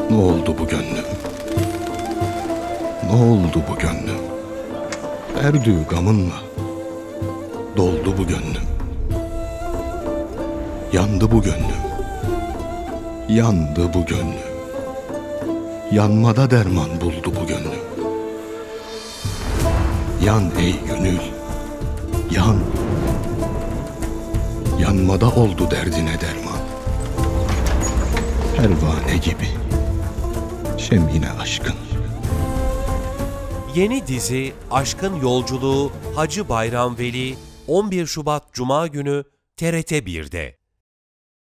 Ne oldu bu gönlüm? Ne oldu bu gönlüm? Derdü gamınla doldu bu gönlüm. Yandı bu gönlüm. Yandı bu gönlüm. Yanmada derman buldu bu gönlüm. Yan ey gönül, yan. Yanmada oldu derdine derman. Pervane gibi şemine aşkın. Yeni dizi Aşkın Yolculuğu Hacı Bayram Veli 11 Şubat Cuma günü TRT 1'de.